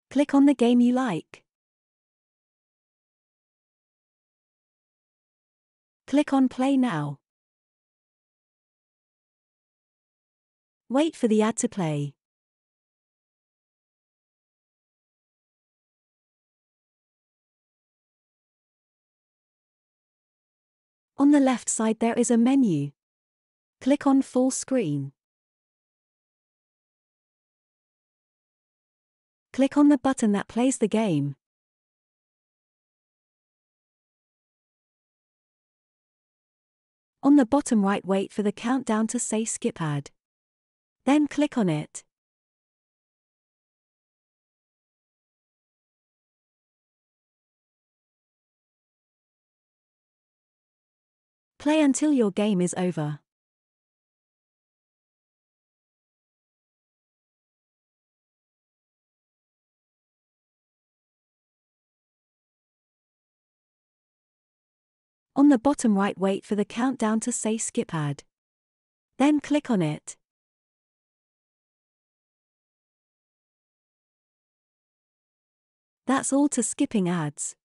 Click on the game you like. Click on Play Now. Wait for the ad to play. On the left side there is a menu. Click on Full Screen. Click on the button that plays the game. On the bottom right, wait for the countdown to say Skip Ad. Then click on it. Play until your game is over. On the bottom right, wait for the countdown to say Skip Ad. Then click on it. That's all to skipping ads.